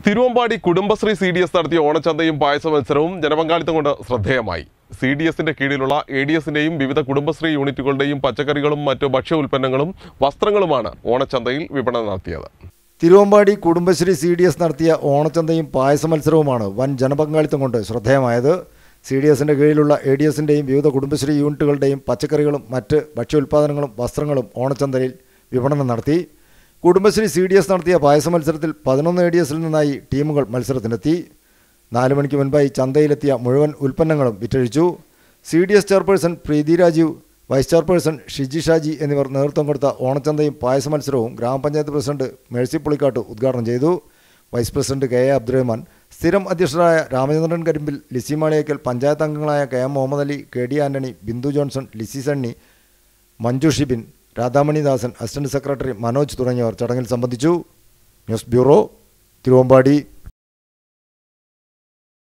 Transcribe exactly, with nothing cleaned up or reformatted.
Thiruvambady Kudumbashree C D S നടത്തിയ ഓണച്ചന്തയും പായസ മത്സരവും ജനപങ്കാളിത്തം കൊണ്ട് ശ്രദ്ധേയമായി. സി ഡി എസിന്റെ കീഴിലുള്ള എ ഡി എസിന്റെയും വിവിധ കുടുംബശ്രീ യൂണിറ്റുകളുടെയും പച്ചക്കറികളും മറ്റു ഭക്ഷ്യ ഉൽപ്പന്നങ്ങളും വസ്ത്രങ്ങളുമാണ് ഓണച്ചന്തയിൽ വിപണനം നടത്തിയത്. Thiruvambady Kudumbashree C D S നടത്തിയ ഓണച്ചന്തയും പായസ മത്സരവുമാണ് വൻ ജനപങ്കാളിത്തം കൊണ്ട് ശ്രദ്ധേയമായത്. സി ഡി എസിന്റെ കീഴിലുള്ള എ ഡി എസിന്റെയും വിവിധ കുടുംബശ്രീ യൂണിറ്റുകളുടെയും പച്ചക്കറികളും മറ്റ് ഭക്ഷ്യോൽപാദനങ്ങളും വസ്ത്രങ്ങളും ഓണച്ചന്തയിൽ വിപണനം നടത്തി. കുടുംബശ്രീ സി ഡി എസ് നടത്തിയ പായസ മത്സരത്തിൽ പതിനൊന്ന് എ ഡി എസിൽ നിന്നായി ടീമുകൾ മത്സരത്തിനെത്തി. നാല് മണിക്ക് മുൻപായി ചന്തയിലെത്തിയ മുഴുവൻ ഉൽപ്പന്നങ്ങളും വിറ്റഴിച്ചു. C D S chairperson Preethi Rajeev, vice chairperson Shiji Shaji എന്നിവർ നേതൃത്വം കൊടുത്ത ഓണച്ചന്തയും പായസ മത്സരവും ഗ്രാമപഞ്ചായത്ത് പ്രസിഡന്റ് മേഴ്സി പുളിക്കാട്ട് ഉദ്ഘാടനം ചെയ്തു. Vice president K A Abdurahman, സ്ഥിരം അധ്യക്ഷരായ രാമചന്ദ്രൻ കരിമ്പിൽ, ലിസി മാളിയേക്കൽ, പഞ്ചായത്ത് അംഗങ്ങളായ K M Muhammad Ali, K D Antony, Bindu Johnson, Lissy Sunny, Manju Shibin, Radhamanidasan, assistant secretary Manoj തുടങ്ങിയവർ ചടങ്ങിൽ സംബന്ധിച്ചു. News bureau, Thiruvambady.